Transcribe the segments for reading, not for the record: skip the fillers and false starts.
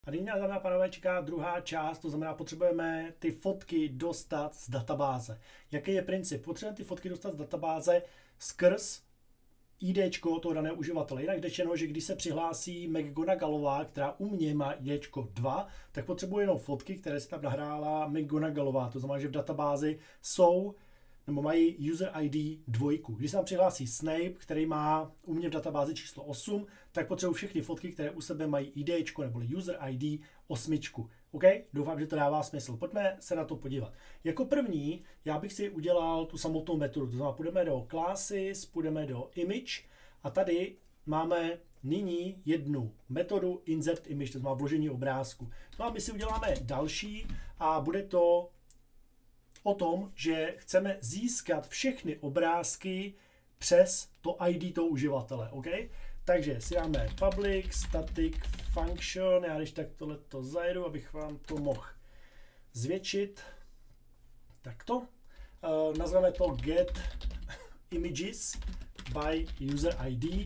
A nyní nás, dámy a pánové, čeká druhá část, to znamená, potřebujeme ty fotky dostat z databáze. Jaký je princip? Potřebujeme ty fotky dostat z databáze skrz IDčko toho daného uživatele. Jinak řečeno, že když se přihlásí McGonagallová, která u mě má IDčko 2, tak potřebuje jenom fotky, které si tam nahrála McGonagallová. To znamená, že v databázi jsou nebo mají user ID 2. Když se tam přihlásí Snape, který má u mě v databázi číslo 8, tak potřebuji všechny fotky, které u sebe mají IDčko nebo user ID 8. OK? Doufám, že to dává smysl. Pojďme se na to podívat. Jako první, já bych si udělal tu samotnou metodu. To znamená, půjdeme do classes, půjdeme do image a tady máme nyní jednu metodu insert image, to znamená vložení obrázku. No a my si uděláme další a bude to o tom, že chceme získat všechny obrázky přes to ID toho uživatele. OK? Takže si dáme public static function, já když tak tohleto zajedu, abych vám to mohl zvětšit. Takto. Nazveme to get images by user ID.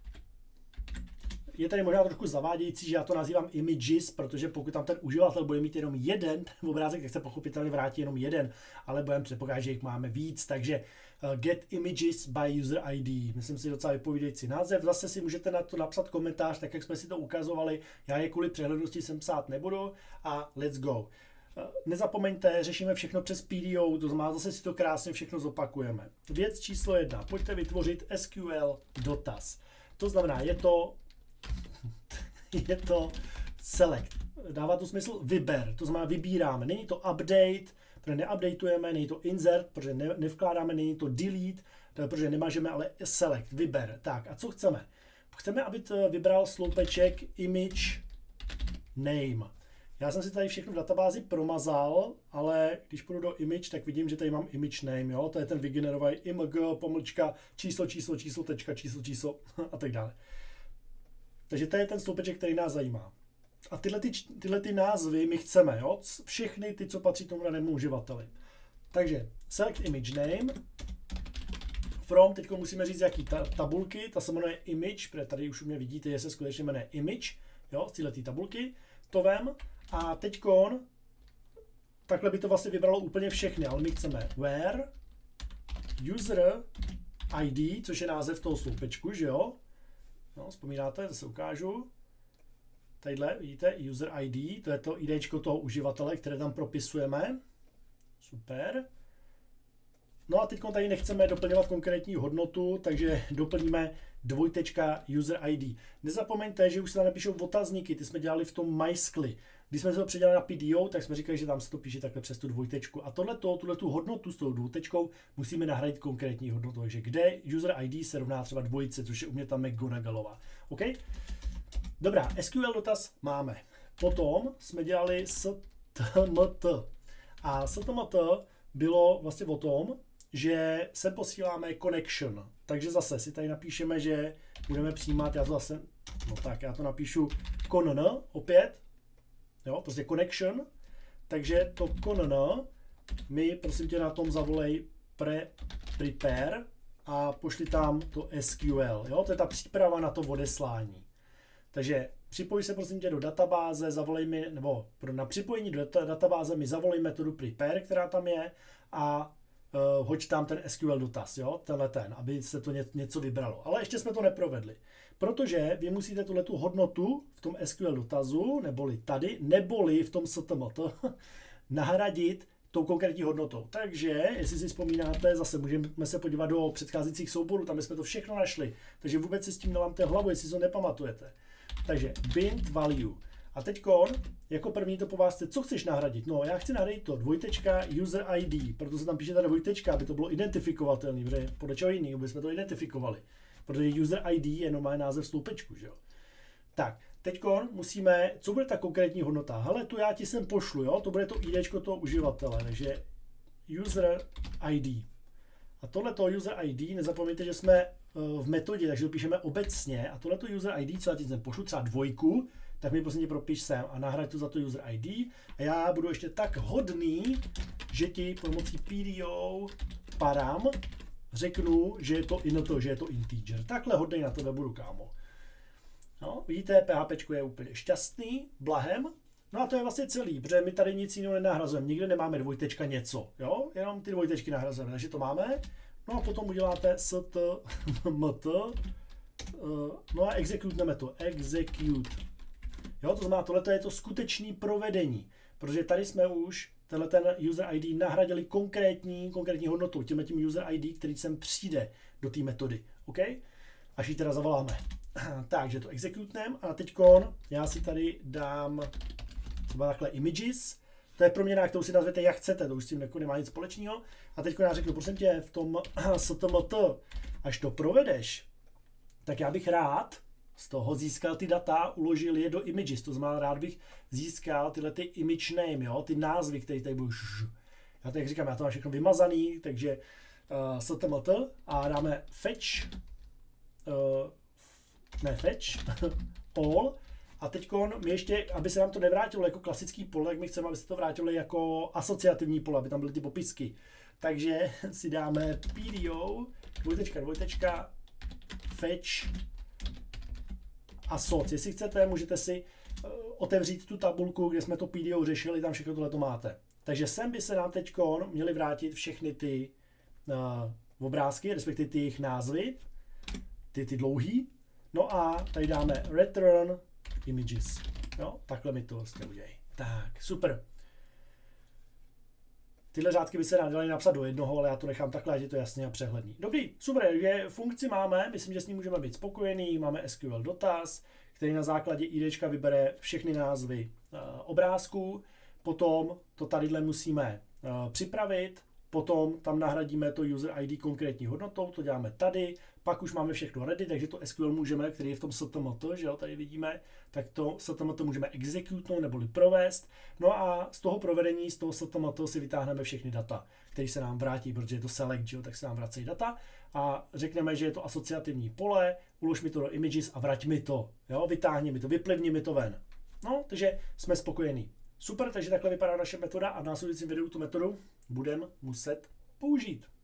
Je tady možná trošku zavádějící, že já to nazývám images, protože pokud tam ten uživatel bude mít jenom jeden obrázek, tak se pochopitelně vrátí jenom jeden, ale budeme předpokládat, že jich máme víc, takže get images by user ID. Myslím si docela vypovídající název. Zase si můžete na to napsat komentář, tak jak jsme si to ukazovali. Já je kvůli přehlednosti sem psát nebudu a let's go. Nezapomeňte, řešíme všechno přes PDO, to znamená, zase si to krásně všechno zopakujeme. Věc číslo 1. Pojďte vytvořit SQL dotaz. To znamená, je to select. Dává to smysl vyber, to znamená vybíráme. Není to update, protože neupdateujeme, není to insert, protože nevkládáme, není to delete, protože nemažeme, ale select, vyber. Tak a co chceme? Chceme, aby to vybral sloupeček image name. Já jsem si tady všechno v databázi promazal, ale když půjdu do image, tak vidím, že tady mám image name, jo? To je ten vygenerovaný img, pomlčka, číslo, tečka, číslo a tak dále. Takže to je ten sloupeček, který nás zajímá. A tyhle názvy my chceme, jo? Všechny ty, co patří tomu danému uživateli. Takže select image name. From, teď musíme říct, jaký tabulky, ta se jmenuje image, protože tady už u mě vidíte, že se skutečně jmenuje image, jo, z této tabulky. To vem a teďkon, takhle by to vlastně vybralo úplně všechny, ale my chceme where user ID, což je název toho sloupečku, že jo? No, vzpomínáte, zase ukážu. Tadyhle, vidíte, user ID, to je to IDčko toho uživatele, které tam propisujeme. Super. No a teď tady nechceme doplňovat konkrétní hodnotu, takže doplníme user ID. Nezapomeňte, že už se tam napíšou otazníky, ty jsme dělali v tom MySQL. Když jsme se to předělali na PDO, tak jsme říkali, že tam se to píše takhle přes tu dvojtečku. A tuhletu hodnotu s tou dvojtečkou musíme nahradit konkrétní hodnotu. Takže kde user ID se rovná třeba dvojice, což je u mě tam McGonagallová. OK? Dobrá, SQL dotaz máme. Potom jsme dělali STMT. A STMT bylo vlastně o tom, že se posíláme connection. Takže zase si tady napíšeme, že budeme přijímat, já to napíšu conn opět, jo, prostě connection, takže to conn mi prosím tě na tom zavolej prepare a pošli tam to SQL, jo, to je ta příprava na to odeslání. Takže připoj se prosím tě do databáze, zavolej mi, nebo na připojení do databáze mi zavolej metodu prepare, která tam je a hoď tam ten SQL dotaz, jo, aby se to něco vybralo. Ale ještě jsme to neprovedli, protože vy musíte tuhletu hodnotu v tom SQL dotazu, neboli tady, neboli v tom STMT, nahradit tou konkrétní hodnotou. Takže, jestli si vzpomínáte, zase můžeme se podívat do předcházejících souborů, tam jsme to všechno našli. Takže vůbec si s tím nelámte hlavu, jestli si to nepamatujete. Takže bind value. A teďkon, jako první to po vás chce, co chceš nahradit? No, já chci nahradit to dvojtečka user ID, proto se tam píše ta dvojtečka, aby to bylo identifikovatelné, protože podle čeho jiného by jsme to identifikovali. Protože user ID je normální název sloupečku, že jo? Tak, teďkon musíme, co bude ta konkrétní hodnota? Hele, tu já ti sem pošlu, jo? To bude to IDčko toho uživatele, takže user ID. A tohleto user ID, nezapomeňte, že jsme v metodě, takže to píšeme obecně, a tohleto user ID, co já ti sem pošlu, třeba 2, tak mi prosím tě propiš sem a nahraj to za to user ID a já budu ještě tak hodný, že ti pomocí PDO param řeknu, že je to integer. Takhle hodnej na tebe budu, kámo. No, vidíte, PHP je úplně šťastný, blahem. No a to je vlastně celý, protože my tady nic jiného nenahrazujeme. Nikde nemáme dvojtečka něco, jo? Jenom ty dvojtečky nahrazujeme, takže to máme. No a potom uděláte stmt, no a executeneme to, execute. Jo, to znamená, tohle je to skutečné provedení, protože tady jsme už ten user ID nahradili konkrétní hodnotu, tím user ID, který sem přijde do té metody, OK? Až ji teda zavoláme. Takže to executeneme a teďkon já si tady dám třeba takhle images, to je proměna, kterou si nazvete jak chcete, to už s tím nemá nic společného. A teď já řeknu, prosím tě, v tom stmt, až to provedeš, tak já bych rád z toho získal ty data, uložil je do images, to znamená, rád bych získal tyhle ty image name, jo, ty názvy, které tady budou. Já to jak říkám, já to mám všechno vymazaný, takže stmt a dáme fetch, all. A teď my ještě, aby se nám to nevrátilo jako klasický pole, tak my chceme, aby se to vrátilo jako asociativní pole, aby tam byly ty popisky. Takže si dáme pdo, dvojtečka, fetch, assoc. Jestli chcete, můžete si otevřít tu tabulku, kde jsme to pdo řešili, tam všechno tohle to máte. Takže sem by se nám teď měly vrátit všechny ty obrázky, respektive ty jejich názvy, ty dlouhý. No a tady dáme return images. Jo, takhle mi to vlastně udělej. Tak, super. Tyhle řádky by se daly napsat do jednoho, ale já to nechám takhle, ať je to jasně a přehledný. Dobrý, super, takže funkci máme, myslím, že s ní můžeme být spokojení. Máme SQL dotaz, který na základě IDčka vybere všechny názvy obrázků. Potom to tadyhle musíme připravit. Potom tam nahradíme to user ID konkrétní hodnotou, to děláme tady, pak už máme všechno ready, takže to SQL můžeme, který je v tom stmt, že jo, tady vidíme, tak to stmt můžeme executnout neboli provést. No a z toho provedení, z toho stmt si vytáhneme všechny data, které se nám vrátí, protože je to select, že jo, tak se nám vrací data a řekneme, že je to asociativní pole, ulož mi to do images a vrať mi to, jo, vytáhni mi to, vyplivni mi to ven. No, takže jsme spokojení. Super, takže takhle vypadá naše metoda a v následujícím videu tu metodu budeme muset použít.